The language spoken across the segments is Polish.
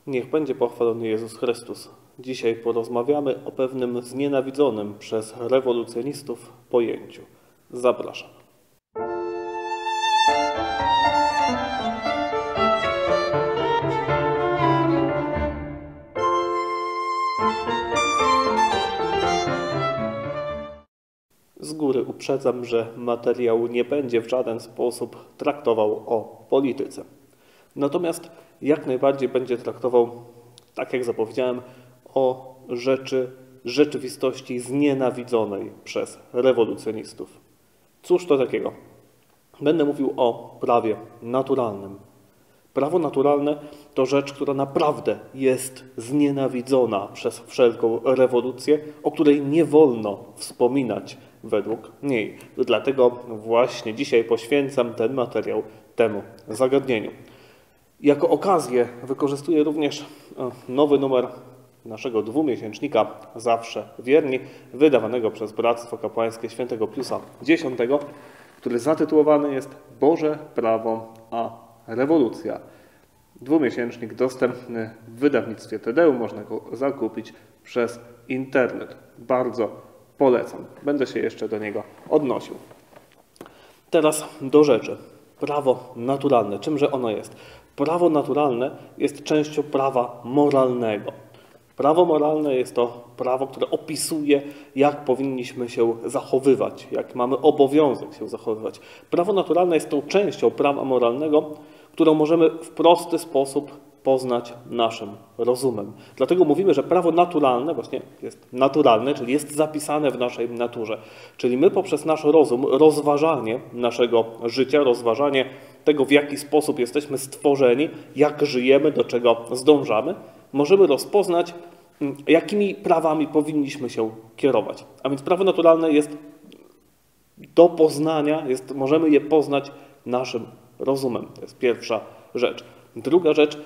Niech będzie pochwalony Jezus Chrystus. Dzisiaj porozmawiamy o pewnym znienawidzonym przez rewolucjonistów pojęciu. Zapraszam. Z góry uprzedzam, że materiał nie będzie w żaden sposób traktował o polityce. Natomiast jak najbardziej będzie traktował, tak jak zapowiedziałem, o rzeczywistości znienawidzonej przez rewolucjonistów. Cóż to takiego? Będę mówił o prawie naturalnym. Prawo naturalne to rzecz, która naprawdę jest znienawidzona przez wszelką rewolucję, o której nie wolno wspominać według niej. Dlatego właśnie dzisiaj poświęcam ten materiał temu zagadnieniu. Jako okazję wykorzystuję również nowy numer naszego dwumiesięcznika Zawsze Wierni, wydawanego przez Bractwo Kapłańskie Świętego Piusa X, który zatytułowany jest Boże Prawo a Rewolucja. Dwumiesięcznik dostępny w wydawnictwie Tedeum, można go zakupić przez internet. Bardzo polecam. Będę się jeszcze do niego odnosił. Teraz do rzeczy. Prawo naturalne. Czymże ono jest? Prawo naturalne jest częścią prawa moralnego. Prawo moralne jest to prawo, które opisuje, jak powinniśmy się zachowywać, jak mamy obowiązek się zachowywać. Prawo naturalne jest tą częścią prawa moralnego, którą możemy w prosty sposób poznać naszym rozumem. Dlatego mówimy, że prawo naturalne właśnie jest naturalne, czyli jest zapisane w naszej naturze. Czyli my poprzez nasz rozum, rozważanie naszego życia, rozważanie tego, w jaki sposób jesteśmy stworzeni, jak żyjemy, do czego zdążamy, możemy rozpoznać, jakimi prawami powinniśmy się kierować. A więc prawo naturalne jest do poznania, możemy je poznać naszym rozumem. To jest pierwsza rzecz. Druga rzecz,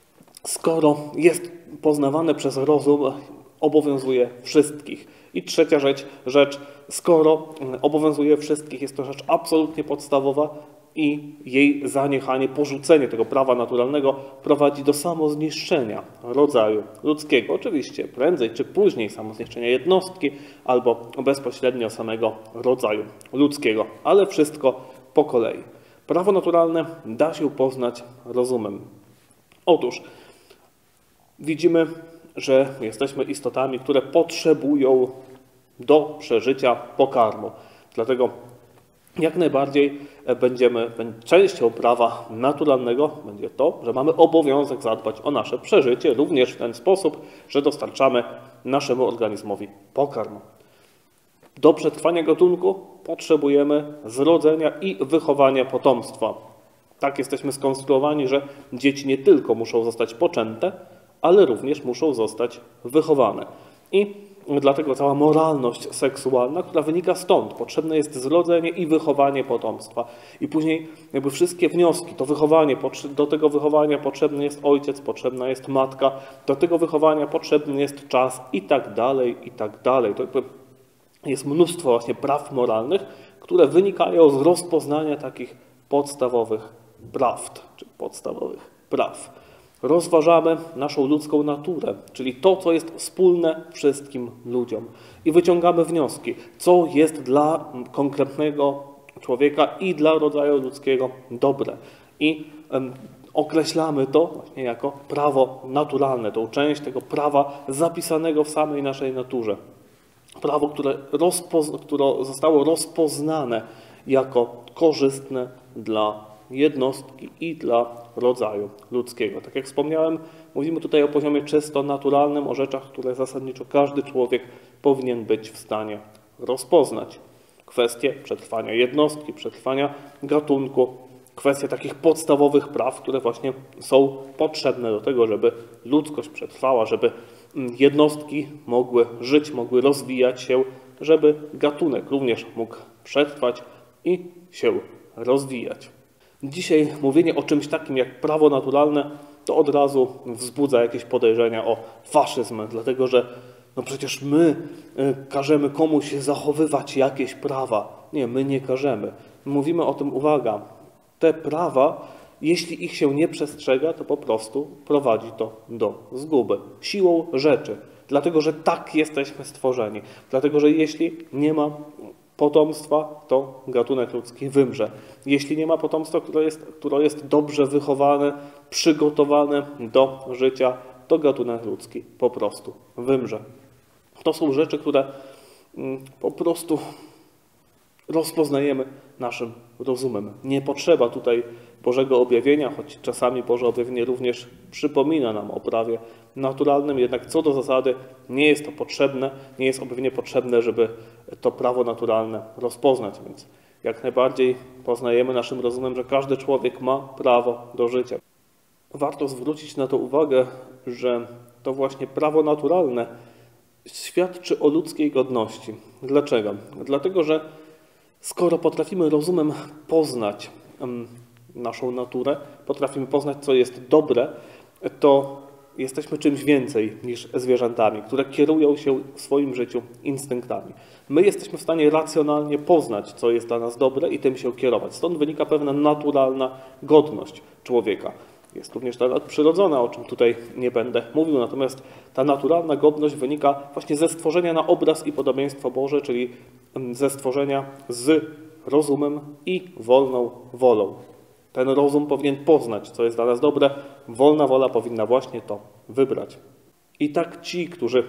skoro jest poznawane przez rozum, obowiązuje wszystkich. I trzecia rzecz, skoro obowiązuje wszystkich, jest to rzecz absolutnie podstawowa i jej zaniechanie, porzucenie tego prawa naturalnego prowadzi do samozniszczenia rodzaju ludzkiego. Oczywiście prędzej czy później samozniszczenia jednostki albo bezpośrednio samego rodzaju ludzkiego, ale wszystko po kolei. Prawo naturalne da się poznać rozumem. Otóż widzimy, że jesteśmy istotami, które potrzebują do przeżycia pokarmu. Dlatego jak najbardziej częścią prawa naturalnego będzie to, że mamy obowiązek zadbać o nasze przeżycie, również w ten sposób, że dostarczamy naszemu organizmowi pokarm. Do przetrwania gatunku potrzebujemy zrodzenia i wychowania potomstwa. Tak jesteśmy skonstruowani, że dzieci nie tylko muszą zostać poczęte, ale również muszą zostać wychowane. I dlatego cała moralność seksualna, która wynika stąd. Potrzebne jest zrodzenie i wychowanie potomstwa. I później jakby wszystkie wnioski, do tego wychowania potrzebny jest ojciec, potrzebna jest matka, do tego wychowania potrzebny jest czas i tak dalej, i tak dalej. To jest mnóstwo właśnie praw moralnych, które wynikają z rozpoznania takich podstawowych prawd, czy podstawowych praw. Rozważamy naszą ludzką naturę, czyli to, co jest wspólne wszystkim ludziom i wyciągamy wnioski, co jest dla konkretnego człowieka i dla rodzaju ludzkiego dobre. I określamy to właśnie jako prawo naturalne, tą część tego prawa zapisanego w samej naszej naturze. Prawo, które zostało rozpoznane jako korzystne dla jednostki i dla rodzaju ludzkiego. Tak jak wspomniałem, mówimy tutaj o poziomie czysto naturalnym, o rzeczach, które zasadniczo każdy człowiek powinien być w stanie rozpoznać. Kwestie przetrwania jednostki, przetrwania gatunku, kwestie takich podstawowych praw, które właśnie są potrzebne do tego, żeby ludzkość przetrwała, żeby jednostki mogły żyć, mogły rozwijać się, żeby gatunek również mógł przetrwać i się rozwijać. Dzisiaj mówienie o czymś takim jak prawo naturalne to od razu wzbudza jakieś podejrzenia o faszyzm, dlatego że przecież my każemy komuś zachowywać jakieś prawa. Nie, my nie każemy. Mówimy o tym, uwaga, te prawa Jeśli ich się nie przestrzega, to po prostu prowadzi to do zguby. Siłą rzeczy. Dlatego, że tak jesteśmy stworzeni. Dlatego, że jeśli nie ma potomstwa, to gatunek ludzki wymrze. Jeśli nie ma potomstwa, które jest dobrze wychowane, przygotowane do życia, to gatunek ludzki po prostu wymrze. To są rzeczy, które po prostu rozpoznajemy naszym rozumem. Nie potrzeba tutaj Bożego objawienia, choć czasami Boże objawienie również przypomina nam o prawie naturalnym, jednak co do zasady nie jest to potrzebne, nie jest objawienie potrzebne, żeby to prawo naturalne rozpoznać. Więc jak najbardziej poznajemy naszym rozumem, że każdy człowiek ma prawo do życia. Warto zwrócić na to uwagę, że to właśnie prawo naturalne świadczy o ludzkiej godności. Dlaczego? Dlatego, że skoro potrafimy rozumem poznać naszą naturę, potrafimy poznać, co jest dobre, to jesteśmy czymś więcej niż zwierzętami, które kierują się w swoim życiu instynktami. My jesteśmy w stanie racjonalnie poznać, co jest dla nas dobre i tym się kierować. Stąd wynika pewna naturalna godność człowieka. Jest również ta nadprzyrodzona, o czym tutaj nie będę mówił, natomiast ta naturalna godność wynika właśnie ze stworzenia na obraz i podobieństwo Boże, czyli ze stworzenia z rozumem i wolną wolą. Ten rozum powinien poznać, co jest dla nas dobre, wolna wola powinna właśnie to wybrać. I tak ci, którzy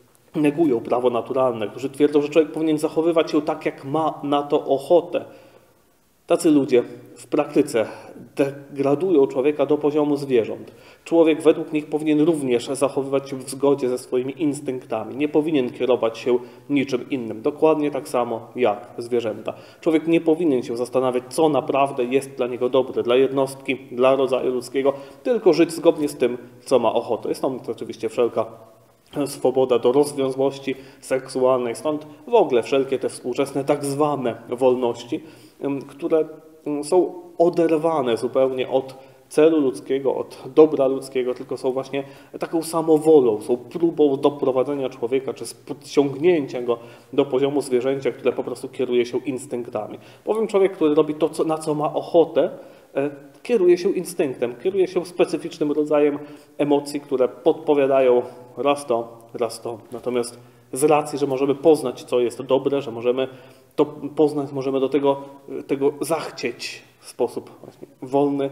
negują prawo naturalne, którzy twierdzą, że człowiek powinien zachowywać się tak, jak ma na to ochotę, tacy ludzie w praktyce degradują człowieka do poziomu zwierząt. Człowiek według nich powinien również zachowywać się w zgodzie ze swoimi instynktami. Nie powinien kierować się niczym innym. Dokładnie tak samo jak zwierzęta. Człowiek nie powinien się zastanawiać, co naprawdę jest dla niego dobre, dla jednostki, dla rodzaju ludzkiego, tylko żyć zgodnie z tym, co ma ochotę. Jest tam oczywiście wszelka swoboda do rozwiązłości seksualnej, stąd w ogóle wszelkie te współczesne tak zwane wolności, które są oderwane zupełnie od celu ludzkiego, od dobra ludzkiego, tylko są właśnie taką samowolą, są próbą doprowadzenia człowieka, czy podciągnięcia go do poziomu zwierzęcia, które po prostu kieruje się instynktami. Bowiem człowiek, który robi to, na co ma ochotę, kieruje się instynktem, kieruje się specyficznym rodzajem emocji, które podpowiadają raz to. Natomiast z racji, że możemy poznać, co jest dobre, że możemy to poznać, możemy do tego zachcieć w sposób właśnie wolny,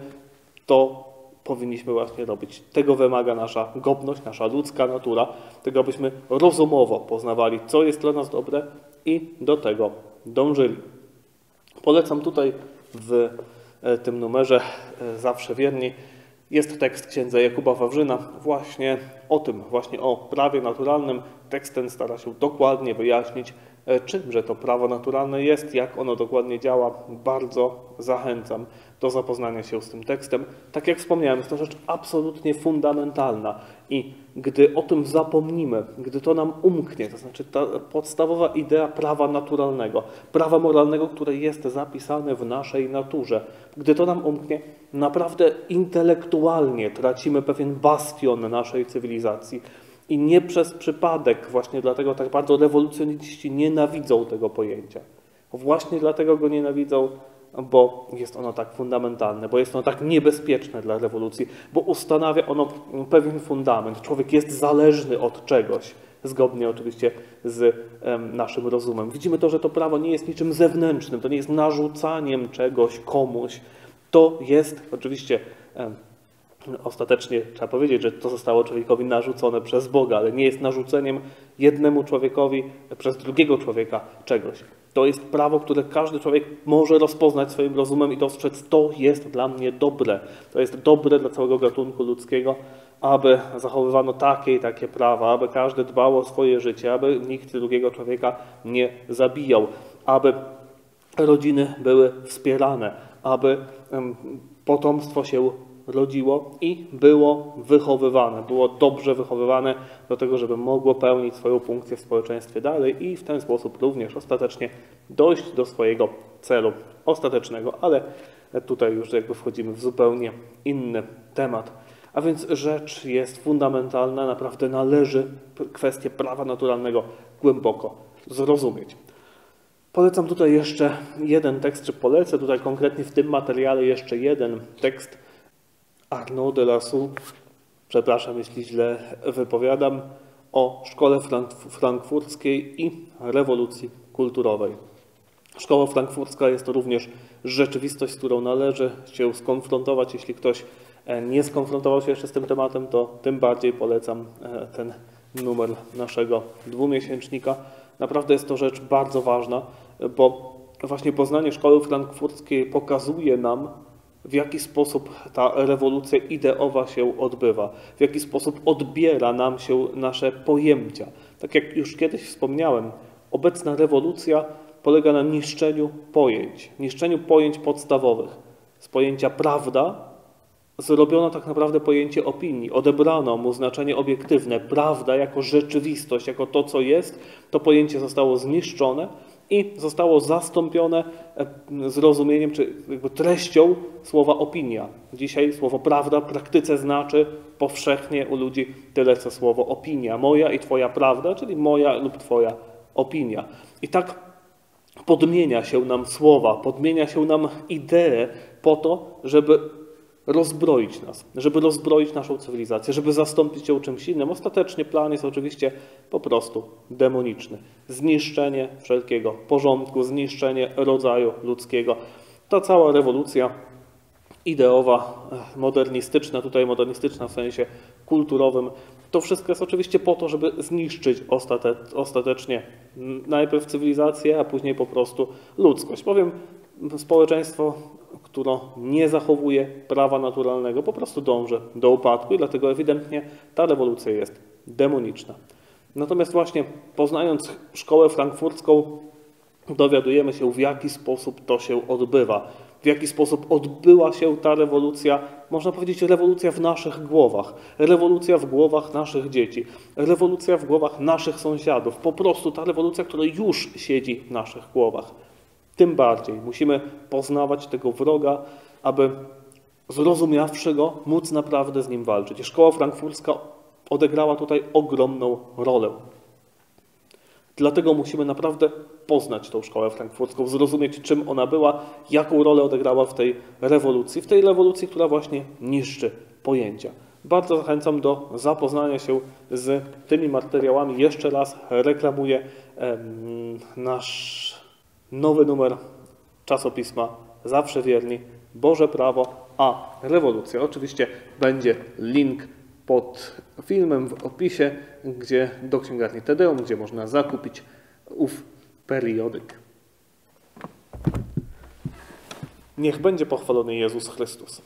to powinniśmy właśnie robić. Tego wymaga nasza godność, nasza ludzka natura, tego abyśmy rozumowo poznawali, co jest dla nas dobre i do tego dążyli. Polecam tutaj w tym numerze Zawsze Wierni jest tekst księdza Jakuba Wawrzyna właśnie o tym, właśnie o prawie naturalnym. Tekst ten stara się dokładnie wyjaśnić, czymże to prawo naturalne jest, jak ono dokładnie działa. Bardzo zachęcam do zapoznania się z tym tekstem. Tak jak wspomniałem, jest to rzecz absolutnie fundamentalna i gdy o tym zapomnimy, gdy to nam umknie, to znaczy ta podstawowa idea prawa naturalnego, prawa moralnego, które jest zapisane w naszej naturze, gdy to nam umknie, naprawdę intelektualnie tracimy pewien bastion naszej cywilizacji. I nie przez przypadek, właśnie dlatego tak bardzo rewolucjoniści nienawidzą tego pojęcia. Właśnie dlatego go nienawidzą, bo jest ono tak fundamentalne, bo jest ono tak niebezpieczne dla rewolucji, bo ustanawia ono pewien fundament. Człowiek jest zależny od czegoś, zgodnie oczywiście z naszym rozumem. Widzimy to, że to prawo nie jest niczym zewnętrznym, to nie jest narzucaniem czegoś komuś. To jest oczywiście ostatecznie trzeba powiedzieć, że to zostało człowiekowi narzucone przez Boga, ale nie jest narzuceniem jednemu człowiekowi przez drugiego człowieka czegoś. To jest prawo, które każdy człowiek może rozpoznać swoim rozumem i dostrzec, to jest dla mnie dobre. To jest dobre dla całego gatunku ludzkiego, aby zachowywano takie i takie prawa, aby każdy dbał o swoje życie, aby nikt drugiego człowieka nie zabijał, aby rodziny były wspierane, aby potomstwo się rodziło i było wychowywane, było dobrze wychowywane do tego, żeby mogło pełnić swoją funkcję w społeczeństwie dalej i w ten sposób również ostatecznie dojść do swojego celu ostatecznego, ale tutaj już jakby wchodzimy w zupełnie inny temat. A więc rzecz jest fundamentalna, naprawdę należy kwestię prawa naturalnego głęboko zrozumieć. Polecam tutaj jeszcze jeden tekst, czy polecę tutaj konkretnie w tym materiale jeszcze jeden tekst Arnaud de Lassalle, przepraszam, jeśli źle wypowiadam, o szkole frankfurckiej i rewolucji kulturowej. Szkoła frankfurcka jest to również rzeczywistość, z którą należy się skonfrontować. Jeśli ktoś nie skonfrontował się jeszcze z tym tematem, to tym bardziej polecam ten numer naszego dwumiesięcznika. Naprawdę jest to rzecz bardzo ważna, bo właśnie poznanie szkoły frankfurckiej pokazuje nam, w jaki sposób ta rewolucja ideowa się odbywa, w jaki sposób odbiera nam się nasze pojęcia. Tak jak już kiedyś wspomniałem, obecna rewolucja polega na niszczeniu pojęć podstawowych. Z pojęcia prawda zrobiono tak naprawdę pojęcie opinii, odebrano mu znaczenie obiektywne. Prawda jako rzeczywistość, jako to, co jest, to pojęcie zostało zniszczone i zostało zastąpione zrozumieniem, czy jakby treścią słowa opinia. Dzisiaj słowo prawda w praktyce znaczy powszechnie u ludzi tyle, co słowo opinia. Moja i twoja prawda, czyli moja lub twoja opinia. I tak podmienia się nam słowa, podmienia się nam idee po to, żeby rozbroić nas, żeby rozbroić naszą cywilizację, żeby zastąpić ją czymś innym. Ostatecznie plan jest oczywiście po prostu demoniczny. Zniszczenie wszelkiego porządku, zniszczenie rodzaju ludzkiego. Ta cała rewolucja ideowa, modernistyczna, tutaj modernistyczna w sensie kulturowym, to wszystko jest oczywiście po to, żeby zniszczyć ostatecznie najpierw cywilizację, a później po prostu ludzkość. Bowiem społeczeństwo, które nie zachowuje prawa naturalnego, po prostu dąży do upadku i dlatego ewidentnie ta rewolucja jest demoniczna. Natomiast właśnie poznając szkołę frankfurcką, dowiadujemy się, w jaki sposób to się odbywa, w jaki sposób odbyła się ta rewolucja, można powiedzieć rewolucja w naszych głowach, rewolucja w głowach naszych dzieci, rewolucja w głowach naszych sąsiadów, po prostu ta rewolucja, która już siedzi w naszych głowach. Tym bardziej musimy poznawać tego wroga, aby zrozumiawszy go, móc naprawdę z nim walczyć. Szkoła frankfurcka odegrała tutaj ogromną rolę. Dlatego musimy naprawdę poznać tą szkołę frankfurcką, zrozumieć, czym ona była, jaką rolę odegrała w tej rewolucji, która właśnie niszczy pojęcia. Bardzo zachęcam do zapoznania się z tymi materiałami. Jeszcze raz reklamuję nasz nowy numer czasopisma Zawsze Wierni, Boże Prawo, a Rewolucja. Oczywiście będzie link pod filmem w opisie, gdzie do księgarni Tedeum, gdzie można zakupić ów periodyk. Niech będzie pochwalony Jezus Chrystus.